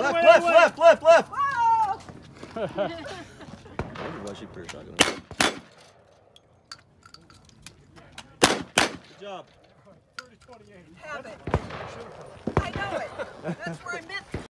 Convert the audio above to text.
Left. Whoa! Why she put her shotgun? Good job. 30-28. Have it. I know it. That's where I meant